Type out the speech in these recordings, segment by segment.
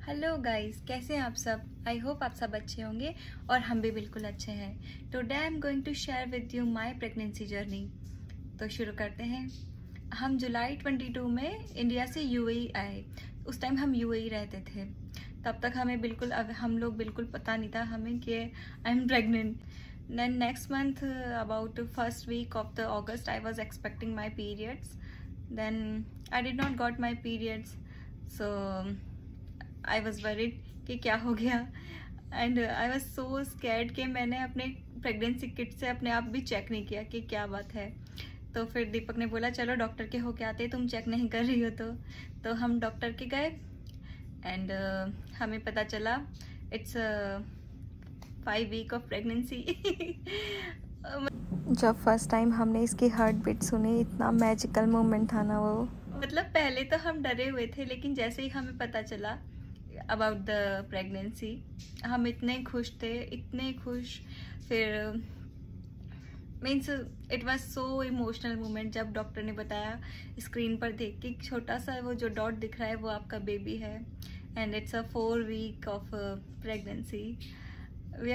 Hello guys, कैसे हैं आप सब। आई होप आप सब अच्छे होंगे और हम भी बिल्कुल अच्छे हैं। Today I am going to share with you my pregnancy journey. तो शुरू करते हैं। हम जुलाई 22 में इंडिया से यूएई आए। उस टाइम हम यूएई रहते थे। तब तक हमें बिल्कुल हम लोग बिल्कुल पता नहीं था हमें कि I am pregnant. Then next month, about first week of the August, I was expecting my periods. Then I did not got my periods, so I was worried कि क्या हो गया, and I was so scared कि मैंने अपने pregnancy kit से अपने आप भी चेक नहीं किया कि क्या बात है। तो फिर दीपक ने बोला चलो डॉक्टर के होके आते, तुम चेक नहीं कर रही हो तो हम डॉक्टर के गए एंड हमें पता चला इट्स 5 वीक ऑफ प्रेगनेंसी। जब फर्स्ट टाइम हमने इसकी हार्ट बीट सुनी, इतना मैजिकल मोमेंट था ना वो। मतलब पहले तो हम डरे हुए थे, लेकिन जैसे ही हमें पता चला अबाउट द प्रेगनेंसी, हम इतने खुश थे, इतने खुश। फिर means it was so emotional moment जब डॉक्टर ने बताया स्क्रीन पर देख के छोटा सा वो जो डॉट दिख रहा है वो आपका बेबी है and it's a 4 week of pregnancy. We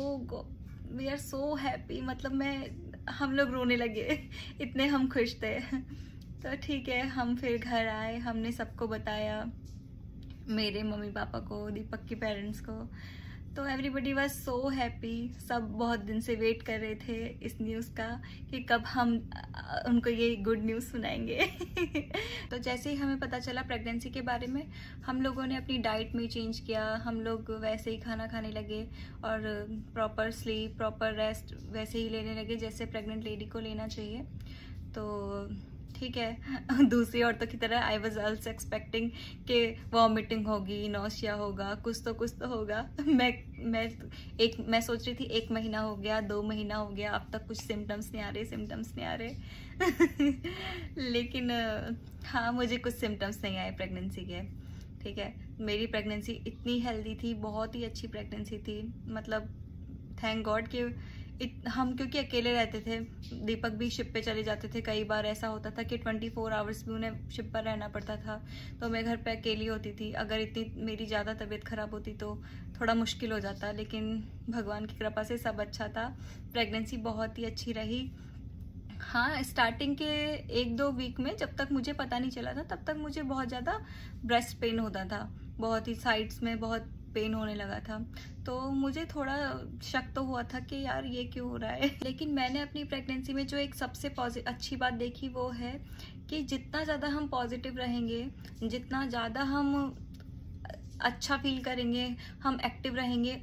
are so happy. मतलब हम लोग रोने लगे, इतने हम खुश थे। तो ठीक है, हम फिर घर आए, हमने सबको बताया, मेरे मम्मी पापा को, दीपक के पेरेंट्स को। तो एवरीबडी वाज सो हैप्पी। सब बहुत दिन से वेट कर रहे थे इस न्यूज़ का कि कब हम उनको ये गुड न्यूज़ सुनाएंगे। तो जैसे ही हमें पता चला प्रेगनेंसी के बारे में, हम लोगों ने अपनी डाइट में चेंज किया। हम लोग वैसे ही खाना खाने लगे और प्रॉपर स्लीप, प्रॉपर रेस्ट वैसे ही लेने लगे जैसे प्रेग्नेंट लेडी को लेना चाहिए। तो ठीक है, दूसरी औरतों की तरह आई वॉज ऑल्सो एक्सपेक्टिंग कि वॉमिटिंग होगी, नौसिया होगा, कुछ तो होगा। मैं सोच रही थी 1 महीना हो गया, 2 महीना हो गया, अब तक कुछ सिम्टम्स नहीं आ रहे। लेकिन हाँ, मुझे कुछ सिम्टम्स नहीं आए प्रेगनेंसी के। ठीक है, मेरी प्रेगनेंसी इतनी हेल्दी थी, बहुत ही अच्छी प्रेगनेंसी थी। मतलब थैंक गॉड कि हम क्योंकि अकेले रहते थे, दीपक भी शिप पे चले जाते थे। कई बार ऐसा होता था कि 24 आवर्स भी उन्हें शिप पर रहना पड़ता था, तो मैं घर पे अकेली होती थी। अगर इतनी मेरी ज़्यादा तबीयत ख़राब होती तो थोड़ा मुश्किल हो जाता, लेकिन भगवान की कृपा से सब अच्छा था। प्रेगनेंसी बहुत ही अच्छी रही। हाँ, स्टार्टिंग के 1-2 वीक में जब तक मुझे पता नहीं चला था, तब तक मुझे बहुत ज़्यादा ब्रेस्ट पेन होता था, बहुत ही साइड्स में बहुत पेन होने लगा था। तो मुझे थोड़ा शक तो हुआ था कि यार ये क्यों हो रहा है। लेकिन मैंने अपनी प्रेगनेंसी में जो एक सबसे अच्छी बात देखी वो है कि जितना ज़्यादा हम पॉजिटिव रहेंगे, जितना ज़्यादा हम अच्छा फील करेंगे, हम एक्टिव रहेंगे,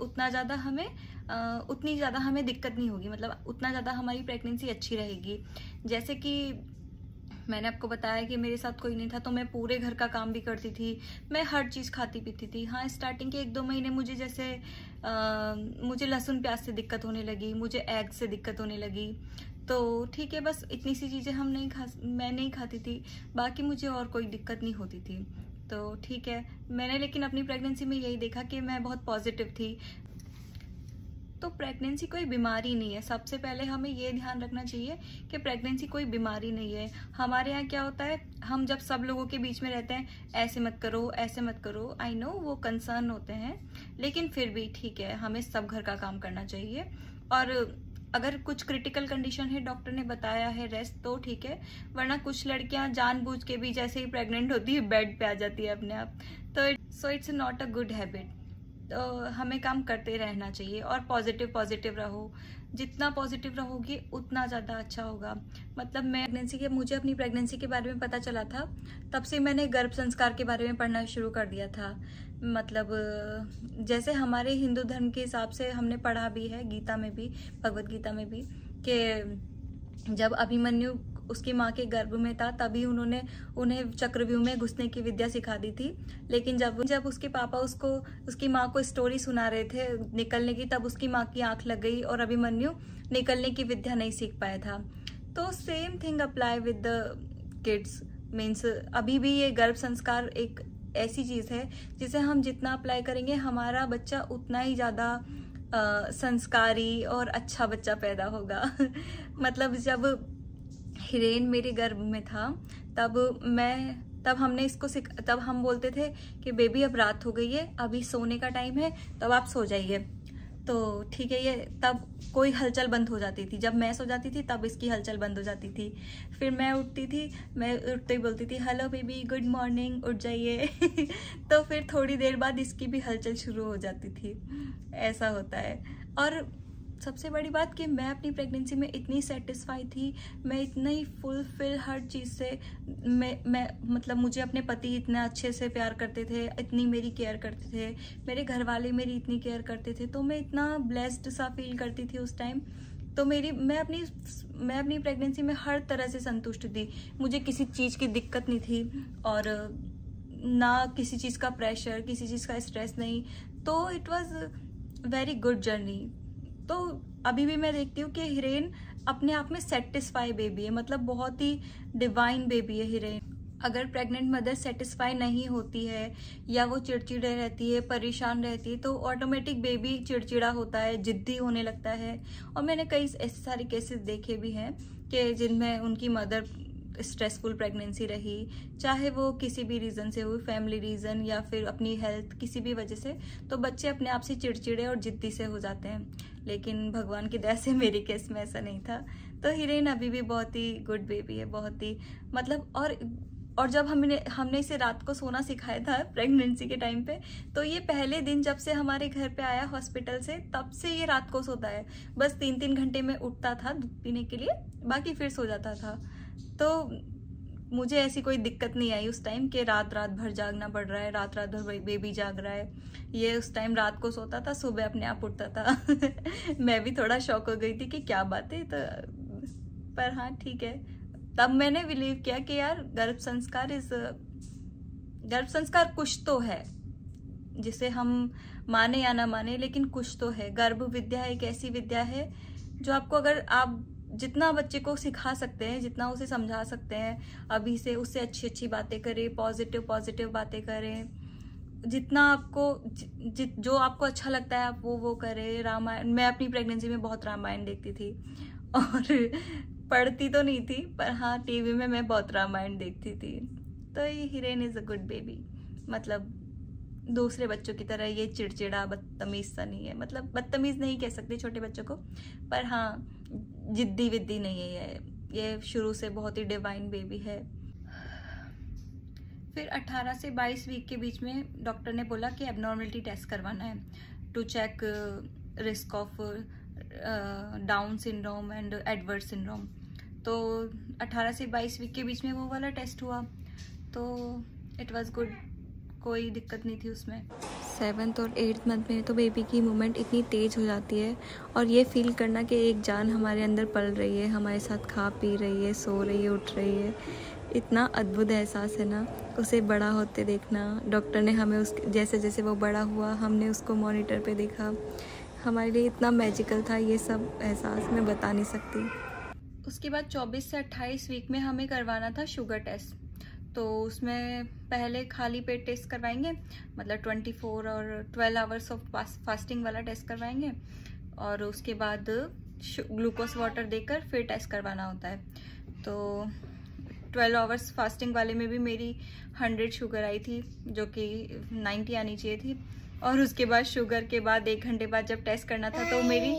उतनी ज़्यादा हमें दिक्कत नहीं होगी। मतलब उतना ज़्यादा हमारी प्रेगनेंसी अच्छी रहेगी। जैसे कि मैंने आपको बताया कि मेरे साथ कोई नहीं था, तो मैं पूरे घर का काम भी करती थी, मैं हर चीज़ खाती पीती थी। हाँ, स्टार्टिंग के 1-2 महीने मुझे जैसे मुझे लहसुन प्याज से दिक्कत होने लगी, मुझे एग से दिक्कत होने लगी। तो ठीक है, बस इतनी सी चीज़ें मैं नहीं खाती थी, बाकी मुझे और कोई दिक्कत नहीं होती थी। तो ठीक है, मैंने लेकिन अपनी प्रेगनेंसी में यही देखा कि मैं बहुत पॉजिटिव थी। तो प्रेगनेंसी कोई बीमारी नहीं है। सबसे पहले हमें ये ध्यान रखना चाहिए कि प्रेगनेंसी कोई बीमारी नहीं है। हमारे यहाँ क्या होता है, हम जब सब लोगों के बीच में रहते हैं, ऐसे मत करो, ऐसे मत करो। आई नो वो कंसर्न होते हैं, लेकिन फिर भी ठीक है, हमें सब घर का काम करना चाहिए। और अगर कुछ क्रिटिकल कंडीशन है, डॉक्टर ने बताया है रेस्ट, तो ठीक है। वरना कुछ लड़कियां जानबूझ के भी जैसे ही प्रेग्नेंट होती है बेड पे आ जाती है अपने आप। तो it's not a good habit. तो हमें काम करते रहना चाहिए और पॉजिटिव रहो। जितना पॉजिटिव रहोगी उतना ज़्यादा अच्छा होगा। मतलब मुझे अपनी प्रेगनेंसी के बारे में पता चला था, तब से मैंने गर्भ संस्कार के बारे में पढ़ना शुरू कर दिया था। मतलब जैसे हमारे हिंदू धर्म के हिसाब से हमने पढ़ा भी है, गीता में भी, भगवत गीता में भी, कि जब अभिमन्यु उसकी माँ के गर्भ में था, तभी उन्हें चक्रव्यूह में घुसने की विद्या सिखा दी थी। लेकिन जब उसके पापा उसकी माँ को स्टोरी सुना रहे थे निकलने की, तब उसकी माँ की आंख लग गई और अभिमन्यु निकलने की विद्या नहीं सीख पाया था। तो same thing apply with the kids. Means अभी भी ये गर्भ संस्कार एक ऐसी चीज है जिसे हम जितना अप्लाई करेंगे, हमारा बच्चा उतना ही ज्यादा संस्कारी और अच्छा बच्चा पैदा होगा। मतलब जब हिरेन मेरे गर्भ में था, तब मैं तब हम बोलते थे कि बेबी अब रात हो गई है, अभी सोने का टाइम है, तब आप सो जाइए। तो ठीक है, ये तब कोई हलचल बंद हो जाती थी। जब मैं सो जाती थी तब इसकी हलचल बंद हो जाती थी। फिर मैं उठती थी, मैं उठते ही बोलती थी हेलो बेबी, गुड मॉर्निंग, उठ जाइए। तो फिर थोड़ी देर बाद इसकी भी हलचल शुरू हो जाती थी। ऐसा होता है। और सबसे बड़ी बात कि मैं अपनी प्रेगनेंसी में इतनी सेटिस्फाई थी, मैं इतना ही फुलफिल हर चीज़ से, मैं मतलब मुझे अपने पति इतना अच्छे से प्यार करते थे, इतनी मेरी केयर करते थे, मेरे घर वाले मेरी इतनी केयर करते थे, तो मैं इतना ब्लेस्ड सा फील करती थी उस टाइम। तो मैं अपनी प्रेगनेंसी में हर तरह से संतुष्ट थी। मुझे किसी चीज़ की दिक्कत नहीं थी, और ना किसी चीज़ का प्रेशर, किसी चीज़ का स्ट्रेस नहीं। तो it was very good journey. तो अभी भी मैं देखती हूँ कि हिरेन अपने आप में सेटिस्फाई बेबी है, मतलब बहुत ही डिवाइन बेबी है हिरेन। अगर प्रेग्नेंट मदर सेटिस्फाई नहीं होती है या वो चिड़चिड़े रहती है, परेशान रहती है, तो ऑटोमेटिक बेबी चिड़चिड़ा होता है, जिद्दी होने लगता है। और मैंने कई ऐसे सारे केसेस देखे भी हैं कि जिनमें उनकी मदर स्ट्रेसफुल प्रेगनेंसी रही, चाहे वो किसी भी रीज़न से हुई, फैमिली रीज़न या फिर अपनी हेल्थ, किसी भी वजह से, तो बच्चे अपने आप से चिड़चिड़े और जिद्दी से हो जाते हैं। लेकिन भगवान की दया से मेरे केस में ऐसा नहीं था। तो हिरेन अभी भी बहुत ही गुड बेबी है, बहुत ही मतलब। और जब हमने इसे रात को सोना सिखाया था प्रेगनेंसी के टाइम पे, तो ये पहले दिन जब से हमारे घर पे आया हॉस्पिटल से, तब से ये रात को सोता है। बस 3-3 घंटे में उठता था दूध पीने के लिए, बाकी फिर सो जाता था। तो मुझे ऐसी कोई दिक्कत नहीं आई उस टाइम कि रात भर जागना पड़ रहा है, रात भर बेबी जाग रहा है। ये उस टाइम रात को सोता था, सुबह अपने आप उठता था। मैं भी थोड़ा शॉक हो गई थी कि क्या बात है। तो पर हाँ ठीक है, तब मैंने बिलीव किया कि यार गर्भ संस्कार कुछ तो है, जिसे हम माने या ना माने, लेकिन कुछ तो है। गर्भ विद्या एक ऐसी विद्या है जो आपको, अगर आप जितना बच्चे को सिखा सकते हैं, जितना उसे समझा सकते हैं अभी से, उससे अच्छी बातें करें, पॉजिटिव बातें करें, जितना आपको जो आपको अच्छा लगता है आप वो करें। रामायण, मैं अपनी प्रेगनेंसी में बहुत रामायण देखती थी, और पढ़ती तो नहीं थी, पर हाँ टीवी में मैं बहुत रामायण देखती थी। तो ये Hiren is a good baby, मतलब दूसरे बच्चों की तरह ये चिड़चिड़ा बदतमीज सा नहीं है। मतलब बदतमीज नहीं कह सकते छोटे बच्चों को, पर हाँ जिद्दी विद्दी नहीं है ये शुरू से बहुत ही डिवाइन बेबी है। फिर 18 से 22 वीक के बीच में डॉक्टर ने बोला कि एबनॉर्मलिटी टेस्ट करवाना है, to check risk of Down syndrome and Edward syndrome. तो 18 से 22 वीक के बीच में वो वाला टेस्ट हुआ, तो इट वाज गुड, कोई दिक्कत नहीं थी उसमें। 7th और 8th मंथ में तो बेबी की मूवमेंट इतनी तेज़ हो जाती है, और ये फील करना कि एक जान हमारे अंदर पल रही है, हमारे साथ खा पी रही है, सो रही है, उठ रही है, इतना अद्भुत एहसास है ना। उसे बड़ा होते देखना, डॉक्टर ने हमें जैसे जैसे वो बड़ा हुआ हमने उसको मॉनिटर पे देखा, हमारे लिए इतना मैजिकल था ये सब एहसास, मैं बता नहीं सकती। उसके बाद 24 से 28 वीक में हमें करवाना था शुगर टेस्ट। तो उसमें पहले खाली पेट टेस्ट करवाएंगे, मतलब 24 और 12 आवर्स ऑफ फास्टिंग वाला टेस्ट करवाएंगे, और उसके बाद ग्लूकोज वाटर देकर फिर टेस्ट करवाना होता है। तो 12 आवर्स फास्टिंग वाले में भी मेरी 100 शुगर आई थी, जो कि 90 आनी चाहिए थी, और उसके बाद शुगर के बाद 1 घंटे बाद जब टेस्ट करना था तो मेरी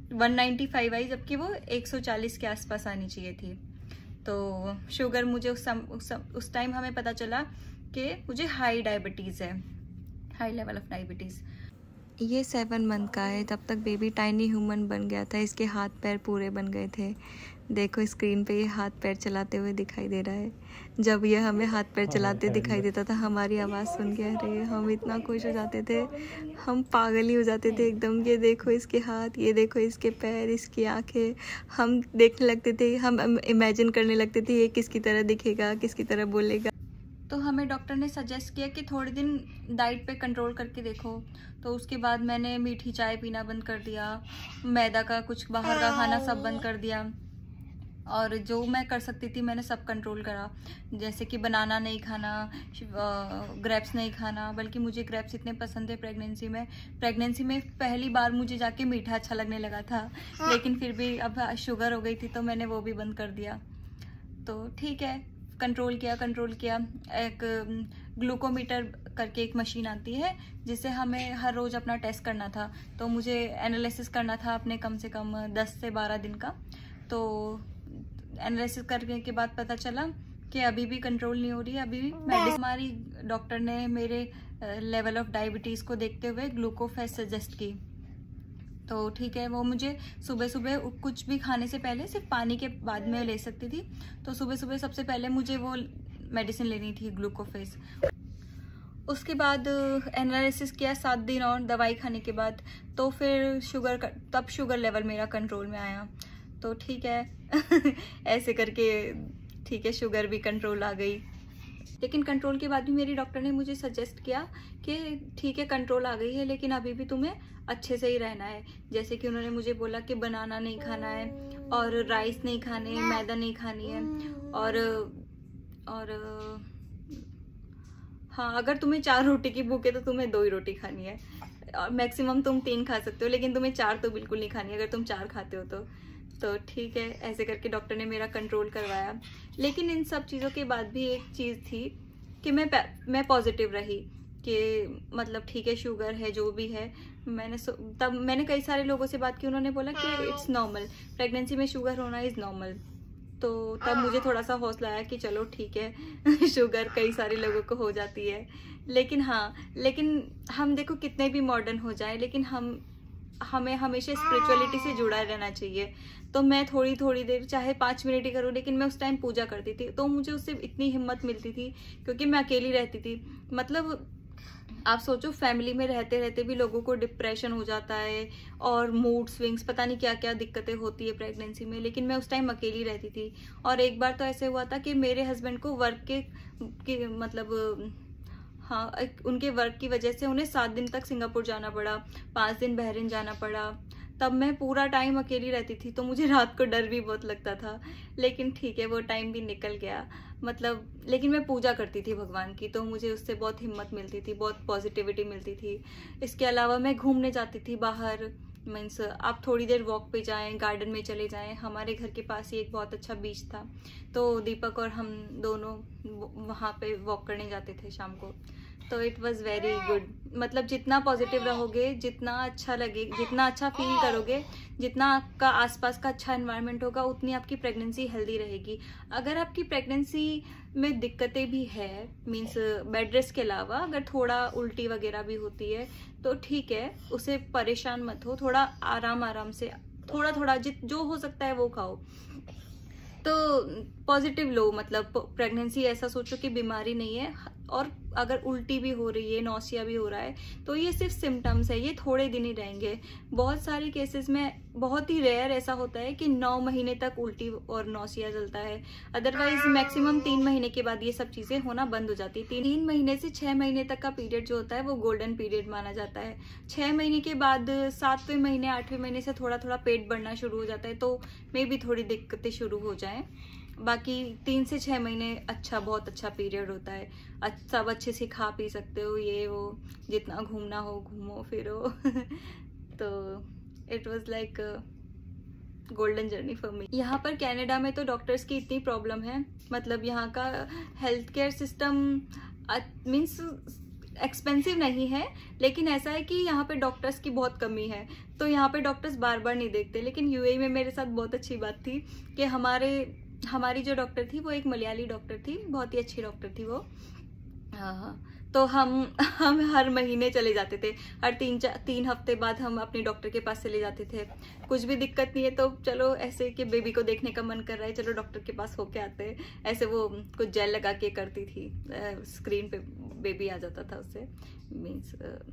195 आई, जबकि वो 140 के आसपास आनी चाहिए थी। तो शुगर मुझे उस टाइम हमें पता चला कि मुझे हाई डायबिटीज़ है, हाई लेवल ऑफ डायबिटीज़। ये 7 मंथ का है, तब तक बेबी टाइनी ह्यूमन बन गया था, इसके हाथ पैर पूरे बन गए थे। देखो स्क्रीन पे ये हाथ पैर चलाते हुए दिखाई दे रहा है। जब ये हमें हाथ पैर चलाते दिखाई देता था, हमारी आवाज़ सुन के अरे हम इतना खुश हो जाते थे, हम पागल ही हो जाते थे एकदम। ये देखो इसके हाथ, ये देखो इसके पैर, इसकी आंखें, हम देखने लगते थे, हम इमेजिन करने लगते थे ये किसकी तरह दिखेगा, किसकी तरह बोलेगा। तो हमें डॉक्टर ने सजेस्ट किया कि थोड़े दिन डाइट पे कंट्रोल करके देखो। तो उसके बाद मैंने मीठी चाय पीना बंद कर दिया, मैदा का कुछ बाहर का खाना सब बंद कर दिया, और जो मैं कर सकती थी मैंने सब कंट्रोल करा। जैसे कि बनाना नहीं खाना, ग्रेप्स नहीं खाना, बल्कि मुझे ग्रेप्स इतने पसंद थे प्रेगनेंसी में पहली बार मुझे जाके मीठा अच्छा लगने लगा था, लेकिन फिर भी अब शुगर हो गई थी तो मैंने वो भी बंद कर दिया। तो ठीक है, कंट्रोल किया। एक ग्लूकोमीटर करके एक मशीन आती है जिससे हमें हर रोज अपना टेस्ट करना था। तो मुझे एनालिसिस करना था अपने कम से कम 10 से 12 दिन का। तो एनालिसिस करने के बाद पता चला कि अभी भी कंट्रोल नहीं हो रही है। अभी भी मेडिसिन, हमारी डॉक्टर ने मेरे लेवल ऑफ डायबिटीज को देखते हुए ग्लूकोफेस सजेस्ट की। तो ठीक है, वो मुझे सुबह सुबह कुछ भी खाने से पहले सिर्फ पानी के बाद में ले सकती थी। तो सुबह सुबह सबसे पहले मुझे वो मेडिसिन लेनी थी ग्लूकोफेस। उसके बाद एनालिसिस किया 7 दिन और दवाई खाने के बाद, तो फिर तब शुगर लेवल मेरा कंट्रोल में आया। तो ठीक है ऐसे करके ठीक है, शुगर भी कंट्रोल आ गई। लेकिन कंट्रोल के बाद भी मेरी डॉक्टर ने मुझे सजेस्ट किया कि ठीक है कंट्रोल आ गई है, लेकिन अभी भी तुम्हें अच्छे से ही रहना है। जैसे कि उन्होंने मुझे बोला कि बनाना नहीं खाना है और राइस नहीं खाने, मैदा नहीं खानी है, और हाँ, अगर तुम्हें 4 रोटी की भूख है तो तुम्हें 2 ही रोटी खानी है, और मैक्सिमम तुम 3 खा सकते हो, लेकिन तुम्हें 4 तो बिल्कुल नहीं खानी अगर तुम 4 खाते हो तो ठीक है। ऐसे करके डॉक्टर ने मेरा कंट्रोल करवाया। लेकिन इन सब चीज़ों के बाद भी एक चीज़ थी कि मैं पॉजिटिव रही कि मतलब ठीक है शुगर है जो भी है। तब मैंने कई सारे लोगों से बात की, उन्होंने बोला कि इट्स नॉर्मल, प्रेगनेंसी में शुगर होना इज़ नॉर्मल। तो तब मुझे थोड़ा सा हौसला आया कि चलो ठीक है शुगर कई सारे लोगों को हो जाती है। लेकिन हम देखो कितने भी मॉडर्न हो जाए, लेकिन हमें हमेशा स्पिरिचुअलिटी से जुड़ा रहना चाहिए। तो मैं थोड़ी देर चाहे 5 मिनट ही करूँ, लेकिन मैं उस टाइम पूजा करती थी। तो मुझे उससे इतनी हिम्मत मिलती थी क्योंकि मैं अकेली रहती थी। मतलब आप सोचो, फैमिली में रहते रहते भी लोगों को डिप्रेशन हो जाता है और मूड स्विंग्स, पता नहीं क्या क्या दिक्कतें होती है प्रेगनेंसी में। लेकिन मैं उस टाइम अकेली रहती थी। और एक बार तो ऐसे हुआ था कि मेरे हस्बैंड को वर्क के मतलब हाँ, उनके वर्क की वजह से उन्हें 7 दिन तक सिंगापुर जाना पड़ा, 5 दिन बहरीन जाना पड़ा। तब मैं पूरा टाइम अकेली रहती थी, तो मुझे रात को डर भी बहुत लगता था। लेकिन ठीक है, वो टाइम भी निकल गया। मतलब लेकिन मैं पूजा करती थी भगवान की, तो मुझे उससे बहुत हिम्मत मिलती थी, बहुत पॉजिटिविटी मिलती थी। इसके अलावा मैं घूमने जाती थी बाहर, मीन्स आप थोड़ी देर वॉक पे जाएं, गार्डन में चले जाएं। हमारे घर के पास ही एक बहुत अच्छा बीच था, तो दीपक और हम दोनों वहाँ पे वॉक करने जाते थे शाम को। तो इट वॉज वेरी गुड। मतलब जितना पॉजिटिव रहोगे, जितना अच्छा लगे, जितना अच्छा फील करोगे, जितना आपका आसपास का अच्छा एनवायरनमेंट होगा, उतनी आपकी प्रेगनेंसी हेल्दी रहेगी। अगर आपकी प्रेगनेंसी में दिक्कतें भी है, मीन्स बेड रेस्ट के अलावा अगर थोड़ा उल्टी वगैरह भी होती है, तो ठीक है, उसे परेशान मत हो। थोड़ा आराम से थोड़ा जो हो सकता है वो खाओ। तो पॉजिटिव लो, मतलब प्रेगनेंसी ऐसा सोचो कि बीमारी नहीं है। और अगर उल्टी भी हो रही है, नौसिया भी हो रहा है, तो ये सिर्फ सिम्टम्स है, ये थोड़े दिन ही रहेंगे। बहुत सारे केसेस में बहुत ही रेयर ऐसा होता है कि 9 महीने तक उल्टी और नौसिया चलता है। अदरवाइज मैक्सिमम 3 महीने के बाद ये सब चीजें होना बंद हो जाती है। 3 महीने से 6 महीने तक का पीरियड जो होता है वो गोल्डन पीरियड माना जाता है। 6 महीने के बाद 7वें महीने 8वें महीने से थोड़ा पेट बढ़ना शुरू हो जाता है, तो मे भी थोड़ी दिक्कतें शुरू हो जाएं। बाकी 3 से 6 महीने बहुत अच्छा पीरियड होता है। सब अच्छे से खा पी सकते हो, ये वो, जितना घूमना हो घूमो फिरो तो it was like golden journey for me. यहाँ पर कनाडा में तो डॉक्टर्स की इतनी प्रॉब्लम है, मतलब यहाँ का health care system means expensive नहीं है, लेकिन ऐसा है कि यहाँ पे डॉक्टर्स की बहुत कमी है, तो यहाँ पे डॉक्टर्स बार बार नहीं देखते। लेकिन यूएई में मेरे साथ बहुत अच्छी बात थी कि हमारी जो डॉक्टर थी वो एक मलयाली डॉक्टर थी, बहुत ही अच्छी डॉक्टर थी वो। हाँ, तो हम हर महीने चले जाते थे, हर 3 हफ्ते बाद हम अपने डॉक्टर के पास चले जाते थे। कुछ भी दिक्कत नहीं है तो चलो, ऐसे कि बेबी को देखने का मन कर रहा है, चलो डॉक्टर के पास होके आते हैं। ऐसे वो कुछ जेल लगा के करती थी, स्क्रीन पे बेबी आ जाता था उससे, मीन्स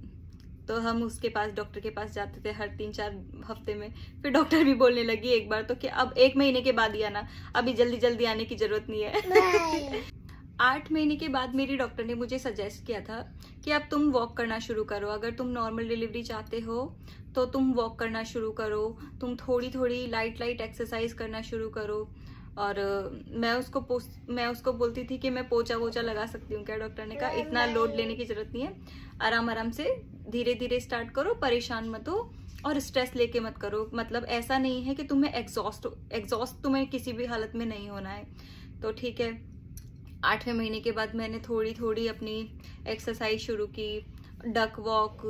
तो हम उसके पास, डॉक्टर के पास जाते थे हर 3-4 हफ्ते में। फिर डॉक्टर भी बोलने लगी एक बार तो कि अब 1 महीने के बाद ही आना, अभी जल्दी आने की जरूरत नहीं है 8 महीने के बाद मेरी डॉक्टर ने मुझे सजेस्ट किया था कि अब तुम वॉक करना शुरू करो। अगर तुम नॉर्मल डिलीवरी चाहते हो तो तुम वॉक करना शुरू करो, तुम थोड़ी लाइट एक्सरसाइज करना शुरू करो। और मैं उसको बोलती थी कि मैं पोछा वोछा लगा सकती हूँ क्या? डॉक्टर ने कहा इतना लोड लेने की जरूरत नहीं है, आराम से धीरे स्टार्ट करो, परेशान मत हो और स्ट्रेस लेके मत करो। मतलब ऐसा नहीं है कि तुम्हें एग्जॉस्ट तुम्हें किसी भी हालत में नहीं होना है। तो ठीक है, 8वें महीने के बाद मैंने थोड़ी थोड़ी अपनी एक्सरसाइज शुरू की, डक वॉक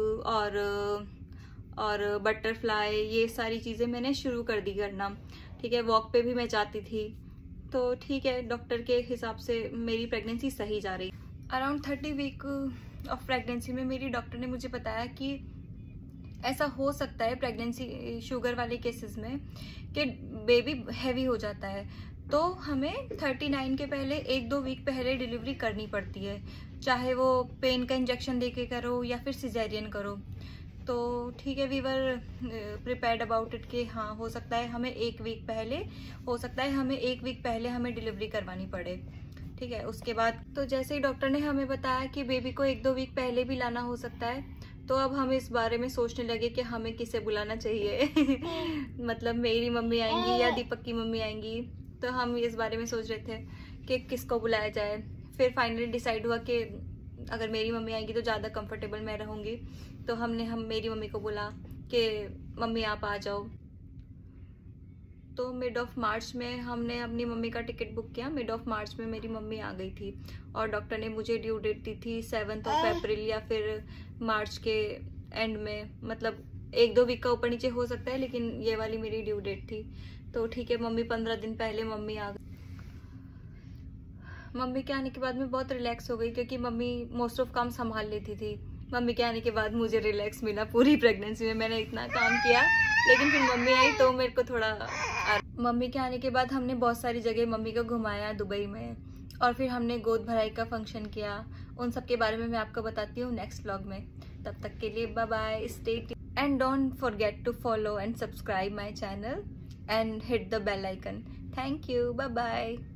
और बटरफ्लाई, ये सारी चीज़ें मैंने शुरू कर दी करना। ठीक है, वॉक पे भी मैं जाती थी। तो ठीक है, डॉक्टर के हिसाब से मेरी प्रेगनेंसी सही जा रही। अराउंड 30 वीक ऑफ प्रेगनेंसी में मेरी डॉक्टर ने मुझे बताया कि ऐसा हो सकता है प्रेगनेंसी शुगर वाले केसेस में कि बेबी हैवी हो जाता है, तो हमें 39 के पहले 1-2 वीक पहले डिलीवरी करनी पड़ती है, चाहे वो पेन का इंजेक्शन देके करो या फिर सिजेरियन करो। तो ठीक है, we were prepared about it कि हाँ हो सकता है हमें 1 वीक पहले, हो सकता है हमें 1 वीक पहले हमें डिलीवरी करवानी पड़े। ठीक है, उसके बाद तो जैसे ही डॉक्टर ने हमें बताया कि बेबी को 1-2 वीक पहले भी लाना हो सकता है, तो अब हम इस बारे में सोचने लगे कि हमें किसे बुलाना चाहिए मतलब मेरी मम्मी आएंगी या दीपक की मम्मी आएंगी। तो हम इस बारे में सोच रहे थे कि किसको बुलाया जाए। फिर फाइनली डिसाइड हुआ कि अगर मेरी मम्मी आएंगी तो ज़्यादा कंफर्टेबल मैं रहूँगी, तो हम मेरी मम्मी को बोला कि मम्मी आप आ जाओ। तो मिड ऑफ मार्च में हमने अपनी मम्मी का टिकट बुक किया। मिड ऑफ मार्च में मेरी मम्मी आ गई थी और डॉक्टर ने मुझे ड्यू डेट दी थी 7 अप्रैल या फिर मार्च के एंड में, मतलब 1-2 वीक का ऊपर नीचे हो सकता है, लेकिन ये वाली मेरी ड्यू डेट थी। तो ठीक है, मम्मी 15 दिन पहले मम्मी आ गई। मम्मी के आने के बाद मैं बहुत रिलैक्स हो गई, क्योंकि मम्मी मोस्ट ऑफ काम संभाल लेती थी। मम्मी के आने के बाद मुझे रिलैक्स मिला। पूरी प्रेगनेंसी में मैंने इतना काम किया, लेकिन फिर मम्मी आई तो मेरे को थोड़ा। मम्मी के आने के बाद हमने बहुत सारी जगह मम्मी को घुमाया दुबई में, और फिर हमने गोद भराई का फंक्शन किया। उन सब के बारे में मैं आपको बताती हूँ नेक्स्ट व्लॉग में। तब तक के लिए bye bye, stay tuned and don't forget to follow and subscribe my channel and hit the bell icon. Thank you, bye bye.